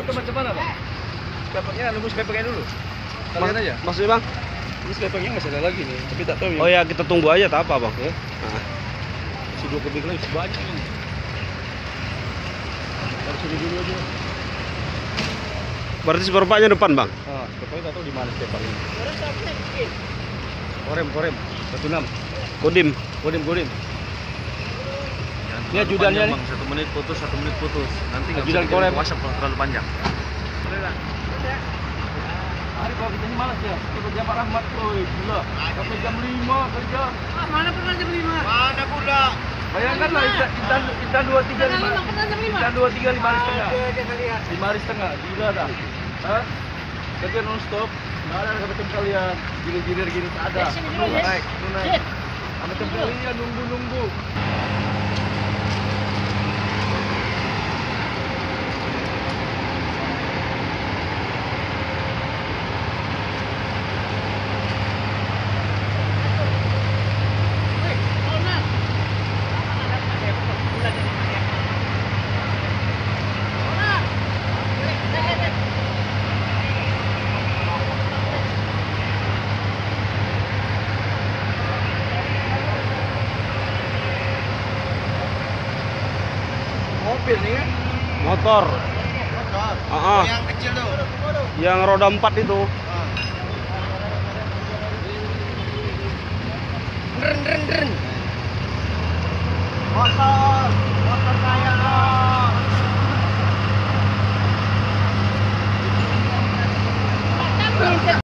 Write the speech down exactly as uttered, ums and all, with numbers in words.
atau macam mana bang? Kepeknya nunggu kepeknya dulu. Kalian aja. Maksudnya bang? Ini kepeknya masih ada lagi nih, tapi tak tahu ya. Oh ya, kita tunggu aja tak apa bang. Ya. Nah. Si dua kepek lagi banyak ini. Harus ini dulu aja. Berarti seperempatnya depan bang? Ah, kepeknya tak tahu di mana kepek ini. Korem, korem, satu enam. Kodim. Kodim, kodim. Ini ajudannya nih. bang, satu menit putus, satu menit putus. Nanti nggak bisa Ajudan dikirim korem. ke WhatsApp kalau terlalu panjang. Hari kalau kita ini malas ya, kita jam Rahmat, oi, gila. Sampai jam lima kerja. Ah, mana pernah jam lima? Mana pula? Bayangkanlah intan intan intan dua tiga lima. Pernah pernah jam lima. Intan dua tiga lima hari setengah. Lima hari setengah, gila dah. Hah? Kerja non stop. Nggak ada macam kalian. Gilir-gilir gini tak ada. Eh, sini dulu, Nunggu Jess. naik, nunggu naik. Macam kalian nunggu-nunggu. Mobil nih kan? Motor. Motor. Ah, ah. Yang kecil tuh. Yang roda empat itu. Ren ren ren.